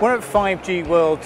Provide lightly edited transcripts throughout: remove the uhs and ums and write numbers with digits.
We're at 5G World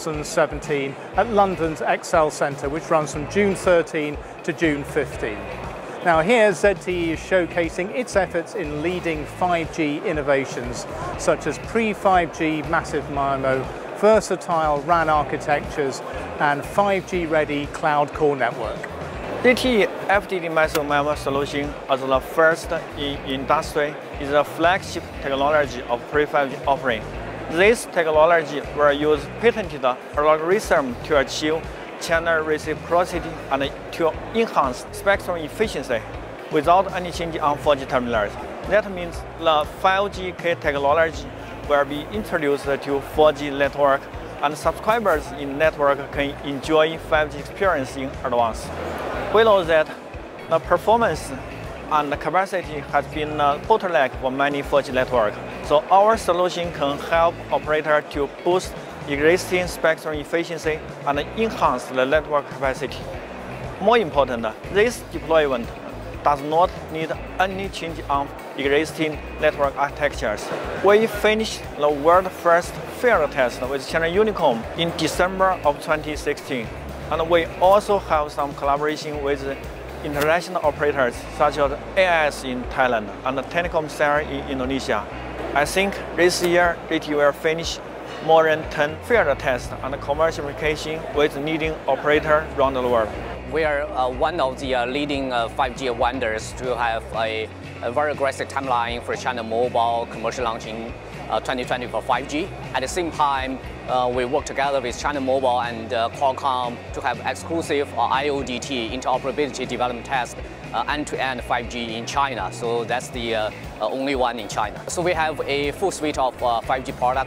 2017 at London's Excel Centre, which runs from June 13 to June 15. Now here ZTE is showcasing its efforts in leading 5G innovations such as pre-5G massive MIMO, versatile RAN architectures and 5G-ready cloud core network. ZTE FDD massive MIMO solution as the first in industry is the flagship technology of pre-5G offering. This technology will use patented algorithm to achieve channel reciprocity and to enhance spectrum efficiency without any change on 4G terminals. That means the 5G technology will be introduced to 4G network and subscribers in network can enjoy 5G experience in advance. We know that the performance and the capacity has been a bottleneck for many 4G networks. So our solution can help operators to boost existing spectrum efficiency and enhance the network capacity. More important, this deployment does not need any change on existing network architectures. We finished the world's first field test with China Unicom in December of 2016. And we also have some collaboration with international operators such as AIS in Thailand and Telkomsel in Indonesia. I think this year ZTE will finish more than 10 field tests and commercial application with leading operators around the world. We are one of the leading 5G vendors to have a very aggressive timeline for China Mobile commercial launching 2020 for 5G. At the same time, we work together with China Mobile and Qualcomm to have exclusive IoDT interoperability development test end-to-end 5G in China. So that's the only one in China. So we have a full suite of 5G product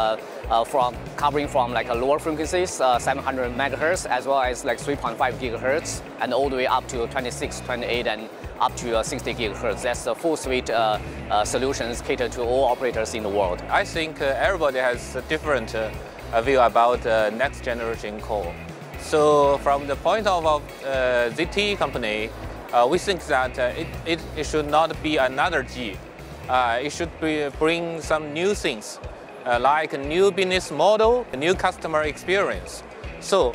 covering from like lower frequencies, 700 megahertz, as well as like 3.5 gigahertz, and all the way up to 26, 28, and up to 60 gigahertz. That's the full suite solutions catered to all operators in the world. I think everybody has a different view about next generation core. So from the point of ZTE company, we think that it should not be another G. It should bring some new things, like a new business model, a new customer experience. So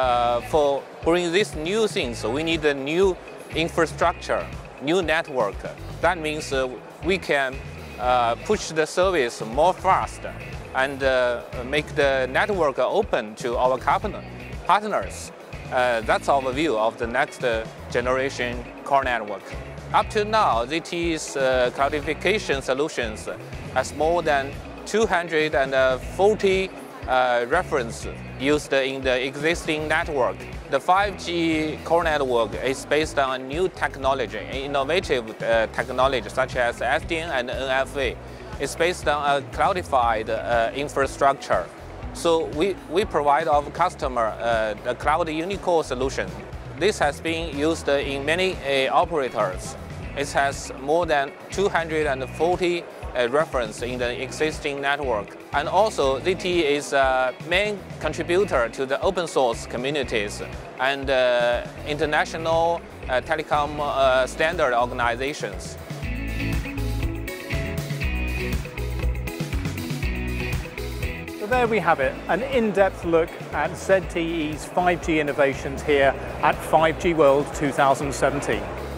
for bringing these new things, we need a new infrastructure, new network. That means we can push the service more fast and make the network open to our partners. That's our view of the next generation core network. Up to now, ZTE's cloudification solutions has more than 240 references used in the existing network. The 5G core network is based on new technology, innovative technology such as SDN and NFV. It's based on a cloudified infrastructure. So we provide our customer the Cloud Unicore solution. This has been used in many operators. It has more than 240 reference in the existing network. And also ZTE is a main contributor to the open source communities and international telecom standard organizations. So there we have it, an in-depth look at ZTE's 5G innovations here at 5G World 2017.